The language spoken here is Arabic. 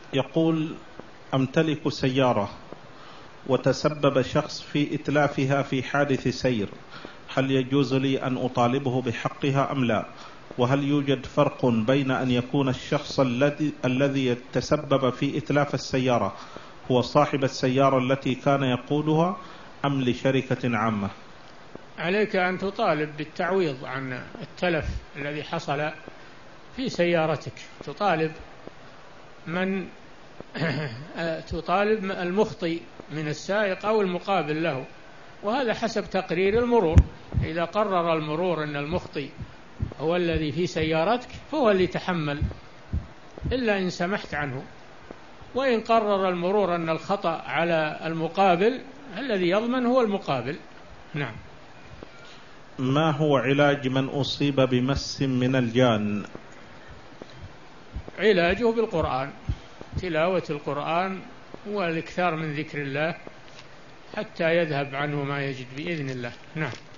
يقول: أمتلك سيارة وتسبب شخص في إتلافها في حادث سير، هل يجوز لي أن أطالبه بحقها أم لا؟ وهل يوجد فرق بين أن يكون الشخص الذي تسبب في إتلاف السيارة هو صاحب السيارة التي كان يقودها أم لشركة عامة؟ عليك أن تطالب بالتعويض عن التلف الذي حصل في سيارتك، تطالب المخطئ من السائق أو المقابل له، وهذا حسب تقرير المرور. إذا قرر المرور أن المخطئ هو الذي في سيارتك فهو اللي يتحمل إلا إن سمحت عنه، وإن قرر المرور أن الخطأ على المقابل الذي يضمن هو المقابل. نعم. ما هو علاج من أصيب بمس من الجان؟ علاجه بالقرآن، تلاوة القرآن والإكثار من ذكر الله حتى يذهب عنه ما يجد بإذن الله. نعم.